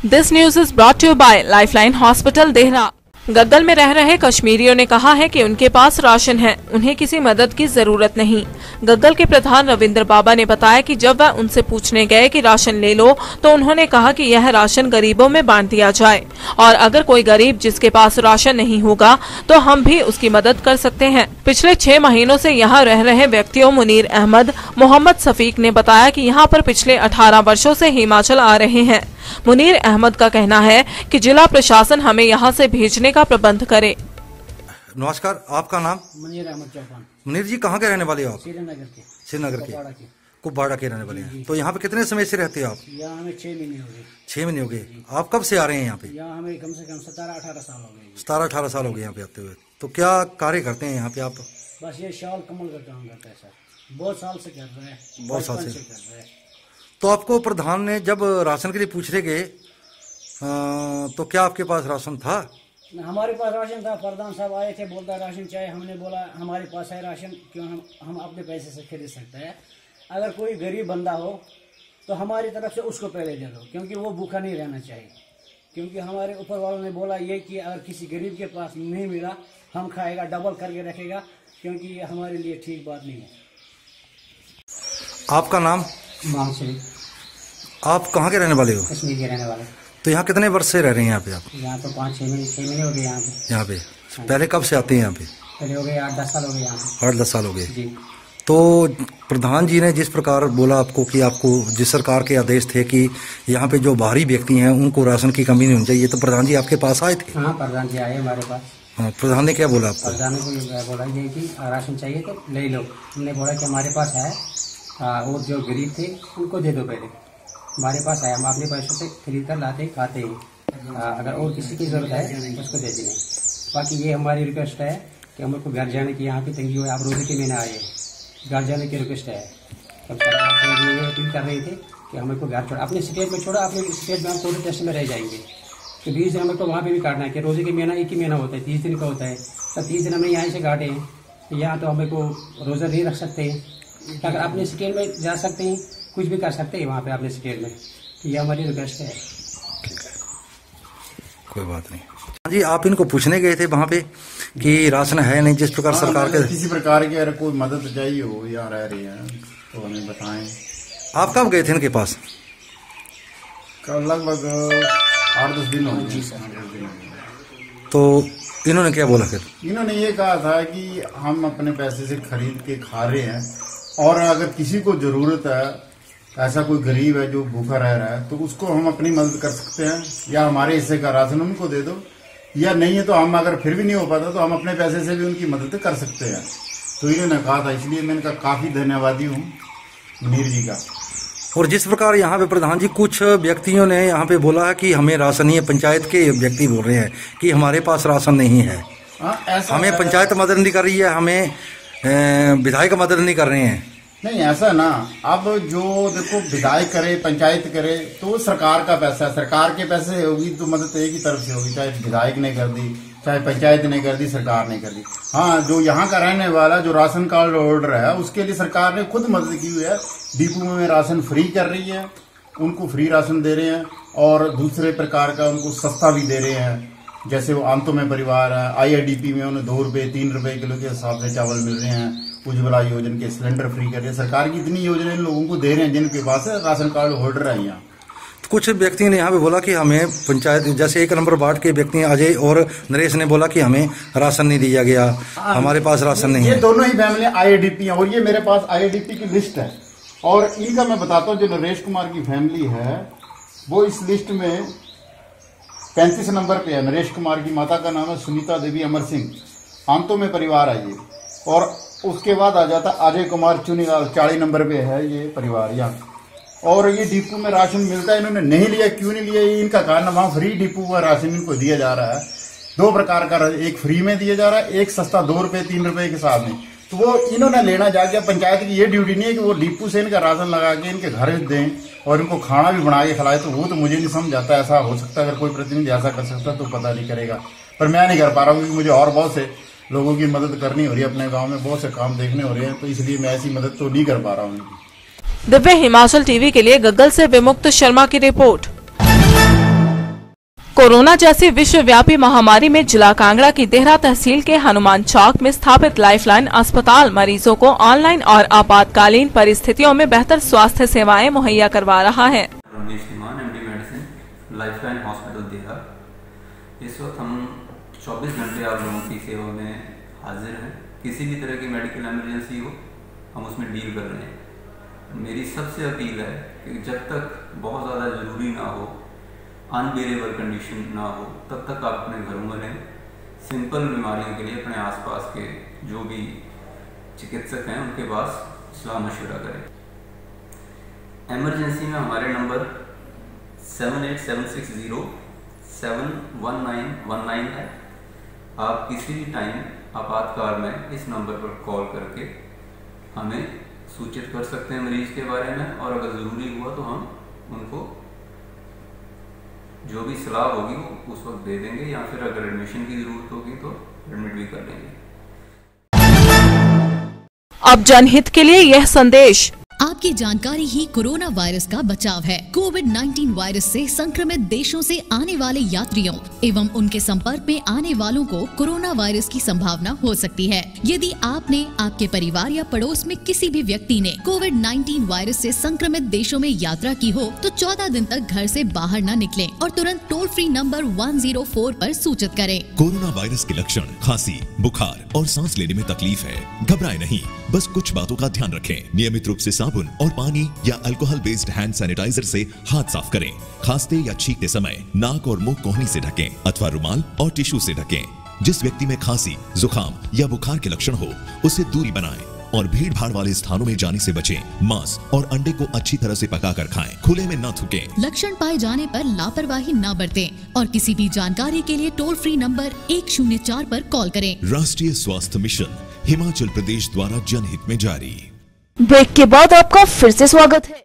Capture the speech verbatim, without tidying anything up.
This news is brought you by Lifeline hospital Dehra. Gaggal में रह रहे कश्मीरियों ने कहा है कि उनके पास राशन है, उन्हें किसी मदद की जरूरत नहीं। गग्गल के प्रधान रविंद्र बाबा ने बताया कि जब वह उनसे पूछने गए कि राशन ले लो तो उन्होंने कहा कि यह राशन गरीबों में बांट दिया जाए और अगर कोई गरीब जिसके पास राशन नहीं होगा तो हम भी उसकी मदद कर सकते हैं। पिछले छह महीनों से यहाँ रह रहे व्यक्तियों मुनीर अहमद, मोहम्मद सफीक ने बताया कि यहाँ पर पिछले अठारह वर्षों से हिमाचल आ रहे हैं। मुनीर अहमद का कहना है कि जिला प्रशासन हमें यहाँ से भेजने का प्रबंध करे। नमस्कार, आपका नाम? मुनीर अहमद चौहान। मुनीर जी, कहाँ के रहने वाले हो आप? श्रीनगर के। श्रीनगर के कुपवाड़ा के रहने वाले हैं। तो यहाँ पे कितने समय से रहते हो आप? यहाँ हमें छह महीने हो गए। छह महीने हो गए। आप कब से आ रहे हैं यहाँ पे? यहाँ हमें कम से कम सतारह अठारह साल हो गए। सतारह अठारह साल हो गए यहाँ पे आते हुए। तो क्या कार्य करते हैं यहाँ पे आप? बस ये शाल कमल का काम करता है सर, बहुत साल से कर रहे हैं। बहुत साल से कर रहे हैं। तो आपको प्रधान ने जब राशन के लिए पूछने गए तो क्या आपके पास राशन था? हमारे पास राशन था। प्रधान साहब आए थे, बोलता राशन चाहिए। हमने बोला हमारे पास है राशन, क्यों हम हम अपने पैसे से खरीद सकते हैं। अगर कोई गरीब बंदा हो तो हमारी तरफ से उसको पहले दे दो, क्योंकि वो भूखा नहीं रहना चाहिए। क्योंकि हमारे ऊपर वालों ने बोला ये कि अगर किसी गरीब के पास नहीं मिला हम खाएगा, डबल करके रखेगा, क्योंकि ये हमारे लिए ठीक बात नहीं है। आपका नाम? माम शरीफ। आप कहाँ के रहने वाले हो? कश्मीर के रहने वाले। तो यहाँ कितने वर्ष से रह रहे हैं यहाँ पे आप? यहाँ तो पाँच छः महीने छः महीने हो गए यहाँ पे। यहाँ पे पहले कब से आते हैं यहाँ पे? पहले हो गए आठ दस साल हो गए यहाँ पे। आठ दस साल हो गए जी। तो प्रधान जी ने जिस प्रकार बोला आपको कि आपको जिस सरकार के आदेश थे कि यहाँ पे जो बाहरी व्यक्ति हैं उनको राशन की कमी नहीं होनी चाहिए, तो प्रधान जी आपके पास आए थे? हाँ, प्रधान जी आए हमारे पास। हाँ, प्रधान ने क्या बोला आपको? प्रधान ने को बोला ये कि राशन चाहिए तो ले लो। हमने बोला कि हमारे पास है और जो गरीब थे उनको दे दो पहले। हमारे पास है, हम अपने पैसों से खरीद कर लाते खाते हैं। अगर और किसी की जरूरत है उसको दे देंगे। बाकी ये हमारी रिक्वेस्ट है कि हमको घर जाने की यहाँ की तंगी हुई, आप रोजे के महीने आए, घर जाने की रिक्वेस्ट है। तब सरकार से ये अपील कर रहे थे कि हमको घर छोड़ा, अपने स्टेट में छोड़ा, अपने स्टेट में हम कोविड टेस्ट में रह जाएंगे। तो बीस दिन हमें को वहाँ पे भी काटना है कि रोजे के महीना एक ही महीना होता है, तीस दिन का होता है। तो तीस दिन हमें यहाँ से काटे हैं, तो यहाँ तो हमें को रोजा नहीं रख सकते हैं। अगर अपने स्टेट में जा सकते हैं, कुछ भी कर सकते हैं वहाँ पे अपने स्टेट में। तो ये हमारी रिक्वेस्ट है। ठीक है, कोई बात नहीं। जी, आप इनको पूछने गए थे वहाँ पे कि राशन है नहीं, जिस प्रकार सरकार के किसी प्रकार की अगर कोई मदद चाहिए हो यहाँ रह रही है तो हमें बताएं। आप कब गए थे इनके पास? कल लगभग आठ दस दिन हो गए। तो इन्होंने क्या बोला फिर? इन्होंने ये कहा था कि हम अपने पैसे से खरीद के खा रहे हैं और अगर किसी को जरूरत है, ऐसा कोई गरीब है जो भूखा रह रहा है, तो उसको हम अपनी मदद कर सकते हैं, या हमारे हिस्से का राशन उनको दे दो, या नहीं है तो हम अगर फिर भी नहीं हो पाता तो हम अपने पैसे से भी उनकी मदद कर सकते हैं। तो इन्होंने कहा था, इसलिए मैं इनका काफी धन्यवादी हूँ मुनीर जी का। और जिस प्रकार यहाँ पे प्रधान जी कुछ व्यक्तियों ने यहाँ पे बोला है कि हमें राशन नहीं है, पंचायत के व्यक्ति बोल रहे हैं कि हमारे पास राशन नहीं है। हाँ, ऐसा हमें पंचायत मदद नहीं कर रही है, हमें विधायक मदद नहीं कर रहे हैं। नहीं, ऐसा ना, अब जो देखो विधायक करे, पंचायत करे, तो सरकार का पैसा है। सरकार के पैसे होगी तो मदद एक ही तरफ से होगी, चाहे विधायक ने कर दी, चाहे पंचायत ने कर दी, सरकार ने कर दी। हाँ, जो यहाँ का रहने वाला जो राशन कार्ड होल्डर है उसके लिए सरकार ने खुद मदद की हुई है। डिपो में राशन फ्री कर रही है, उनको फ्री राशन दे रहे हैं, और दूसरे प्रकार का उनको सस्ता भी दे रहे हैं। जैसे वो आंतों में परिवार है, आई आई डी पी में उन्हें दो रुपए तीन रुपए किलो के हिसाब से चावल मिल रहे हैं। उज्ज्वला योजना के सिलेंडर फ्री कर रहे हैं। सरकार की इतनी योजनाएं लोगों को दे रहे हैं जिनके पास राशन कार्ड होल्डर है। यहाँ तो कुछ व्यक्तियों ने यहाँ पे बोला कि हमें पंचायत, जैसे एक नंबर वार्ड के व्यक्ति अजय और नरेश ने बोला कि हमें राशन नहीं दिया गया, हमारे पास राशन नहीं है। ये दोनों ही family I I D P है और ये मेरे पास आई आई डी पी की लिस्ट है। और इनका मैं बताता हूँ, जो नरेश कुमार की फैमिली है वो इस लिस्ट में पैंतीस नंबर पे है। नरेश कुमार की माता का नाम है सुनीता देवी अमर सिंह, आंतों में परिवार है ये। और उसके बाद आ जाता अजय कुमार चुनीलाल, चालीस नंबर पे है ये परिवार यहाँ। और ये डिपो में राशन मिलता है, इन्होंने नहीं लिया, क्यों नहीं लिया ये इनका कारण, वहाँ फ्री डिपो में राशन इनको दिया जा रहा है। दो प्रकार का, एक फ्री में दिया जा रहा है, एक सस्ता दो रुपए तीन रुपए के हिसाब में। तो वो इन्होंने लेना जा गया। पंचायत की ये ड्यूटी नहीं है कि वो डिपो से इनका राशन लगा के इनके घर दें और इनको खाना भी बना के खिलाए। तो वो तो मुझे नहीं समझ आता, ऐसा हो सकता है। अगर कोई प्रतिनिधि ऐसा कर सकता तो पता नहीं करेगा, पर मैं नहीं कर पा रहा हूँ क्योंकि मुझे और बहुत से लोगों की मदद करनी हो रही है। अपने गांव में बहुत से काम देखने हो रहे हैं, तो इसलिए मैं ऐसी मदद तो नहीं कर पा रहा हूँ। दिव्य हिमाचल टीवी के लिए गग्गल से विमुक्त शर्मा की रिपोर्ट। कोरोना जैसी विश्वव्यापी महामारी में जिला कांगड़ा की देहरा तहसील के हनुमान चौक में स्थापित लाइफलाइन अस्पताल मरीजों को ऑनलाइन और आपातकालीन परिस्थितियों में बेहतर स्वास्थ्य सेवाएं मुहैया करवा रहा है। Ramesh Kumar, MD medicine, Lifeline hospital Dehra. इस वक्त हम चौबीस घंटे आप लोगों की सेवा में हाजिर हैं। किसी भी तरह की मेडिकल इमरजेंसी हो, हम उसमें डील कर रहे हैं। मेरी सबसे अपील है कि जब तक बहुत ज़्यादा ज़रूरी ना हो, अनबेरेबल कंडीशन ना हो, तब तक आप अपने घरों में रहें। सिंपल बीमारियों के लिए अपने आसपास के जो भी चिकित्सक हैं उनके पास सलाह मशवरा करें। इमरजेंसी में हमारे number seven eight seven six zero seven one nine one nine है। आप किसी भी टाइम आपातकाल में इस नंबर पर कॉल करके हमें सूचित कर सकते हैं मरीज के बारे में, और अगर ज़रूरी हुआ तो हम उनको जो भी सलाह होगी वो उस वक्त दे देंगे, या फिर अगर एडमिशन की जरूरत होगी तो एडमिट भी कर लेंगे। अब जनहित के लिए यह संदेश। आपकी जानकारी ही कोरोना वायरस का बचाव है। कोविड नाइन्टीन वायरस से संक्रमित देशों से आने वाले यात्रियों एवं उनके संपर्क में आने वालों को कोरोना वायरस की संभावना हो सकती है। यदि आपने, आपके परिवार या पड़ोस में किसी भी व्यक्ति ने कोविड नाइन्टीन वायरस से संक्रमित देशों में यात्रा की हो तो चौदह दिन तक घर से बाहर न निकलें और तुरंत toll free number one zero four पर सूचित करें। कोरोना वायरस के लक्षण खांसी, बुखार और सांस लेने में तकलीफ है। घबराए नहीं, बस कुछ बातों का ध्यान रखें। नियमित रूप से साबुन और पानी या अल्कोहल बेस्ड हैंड सैनिटाइजर से हाथ साफ करें। खांसते या छींकते समय नाक और मुंह कोहनी से ढकें अथवा रुमाल और टिश्यू से ढकें। जिस व्यक्ति में खांसी, जुकाम या बुखार के लक्षण हो उससे दूरी बनाएं और भीड़ भाड़ वाले स्थानों में जाने से बचें। मांस और अंडे को अच्छी तरह से पकाकर खाएं। खुले में न थूकें। लक्षण पाए जाने पर लापरवाही न बरतें और किसी भी जानकारी के लिए टोल फ्री नंबर एक शून्य चार पर कॉल करें। राष्ट्रीय स्वास्थ्य मिशन हिमाचल प्रदेश द्वारा जनहित में जारी। ब्रेक के बाद आपका फिर से स्वागत है।